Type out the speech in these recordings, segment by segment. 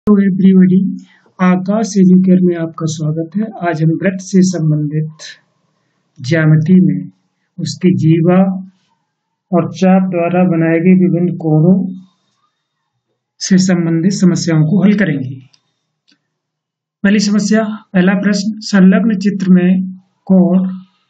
Hello everybody, आकाश educare में आपका स्वागत है। आज हम वृत्त से संबंधित ज्यामिति में उसकी जीवा और चाप द्वारा बनाए गए विभिन्न कोणों से संबंधित समस्याओं को हल करेंगे। पहली समस्या, पहला प्रश्न, संलग्न चित्र में कोण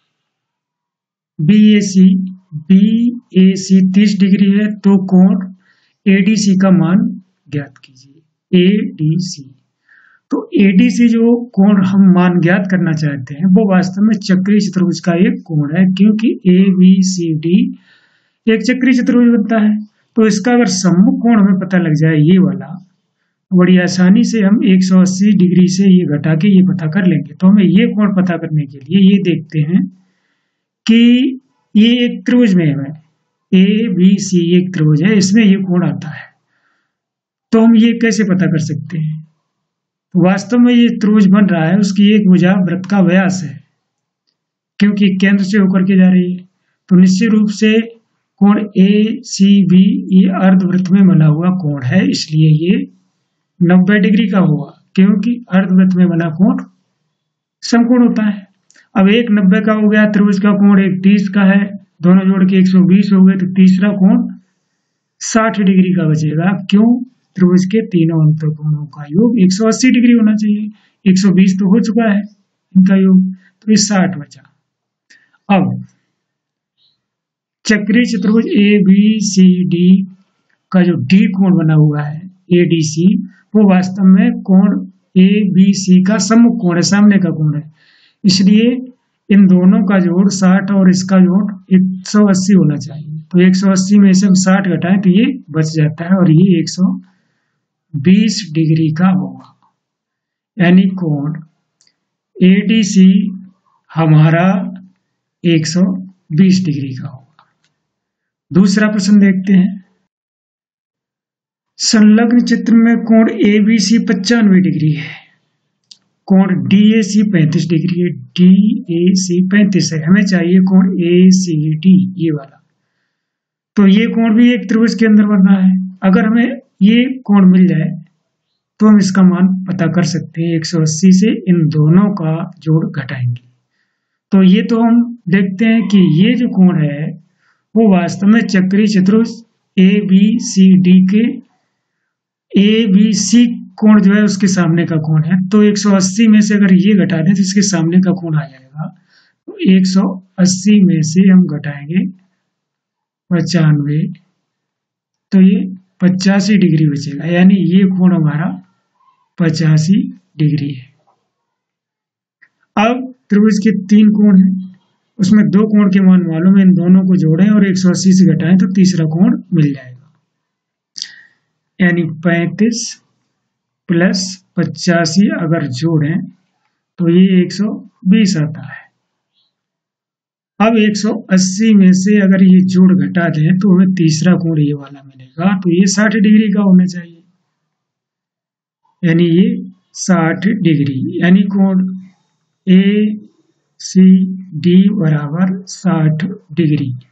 BAC 30 डिग्री है तो कोण ADC का मान ज्ञात कीजिए। ADC, तो ADC जो कोण हम मान ज्ञात करना चाहते हैं वो वास्तव में चक्रीय चतुर्भुज का एक कोण है, क्योंकि ABCD एक चक्रीय चतुर्भुज बनता है। तो इसका अगर सम्मुख कोण हमें पता लग जाए ये वाला, बड़ी आसानी से हम 180 डिग्री से ये घटा के ये पता कर लेंगे। तो हमें ये कोण पता करने के लिए ये देखते हैं कि ये एक त्रिभुज में है, ABC एक त्रिभुज है, इसमें ये कोण आता है। तो हम ये कैसे पता कर सकते हैं? वास्तव में ये त्रिभुज बन रहा है, उसकी एक भुजा वृत्त का व्यास है, क्योंकि केंद्र से होकर के जा रही है। तो निश्चित रूप से कोण ACB ये अर्धवृत्त में बना हुआ कोण है, इसलिए ये 90 डिग्री का होगा, क्योंकि अर्धवृत्त में बना कोण समकोण होता है। अब एक 90 का हो गया त्रिभुज का कोण, एक 30 का है, दोनों जोड़ के 120 हो गए, तो तीसरा कोण 60 डिग्री का बचेगा। क्यों? त्रिभुज के तीनों अंतःकोणों का योग 180 डिग्री होना चाहिए। 120 तो हो चुका है इनका योग, तो ये 60 बचा। अब चक्रीय चतुर्भुज ABCD का जो D कोण बना हुआ है ADC, वो वास्तव में कोण ABC का सम्मुख कोण है, सामने का कोण है। इसलिए इन दोनों का जोड़ 60 और इसका जोड़ 180 होना चाहिए। तो 180 में से हम 60 घटाएं तो ये बच जाता है, और ये 120 डिग्री का होगा। यानी कोण ADC हमारा 120 डिग्री का होगा। दूसरा प्रश्न देखते हैं। संलग्न चित्र में कोण ABC 95 डिग्री है, कोण DAC 35 डिग्री है, DAC 35 है, हमें चाहिए कोण ACD ये वाला। तो ये कोण भी एक त्रिभुज के अंदर बन रहा है। अगर हमें ये कोण मिल जाए तो हम इसका मान पता कर सकते हैं। 180 से इन दोनों का जोड़ घटाएंगे तो ये तो हम देखते हैं कि ये जो कोण है वो वास्तव में चक्रीय चतुर्भुज ABCD के ABC कोण जो है उसके सामने का कोण है। तो 180 में से अगर ये घटा दें तो इसके सामने का कोण आ जाएगा। तो 180 में से हम घटाएंगे 95, तो ये 85 डिग्री बचेगा। यानी ये कोण हमारा 85 डिग्री है। अब त्रिभुज के 3 कोण हैं, उसमें 2 कोण के मान मालूम है, इन दोनों को जोड़ें और 180 से घटाएं तो तीसरा कोण मिल जाएगा। यानी 35 प्लस 85 अगर जोड़ें तो ये 120 आता है। अब 180 में से अगर ये जोड़ घटा दें तो हमें तीसरा कोण ये वाला मिलेगा, तो ये 60 डिग्री का होना चाहिए। यानी ये 60 डिग्री, यानी कोण ACD बराबर 60 डिग्री।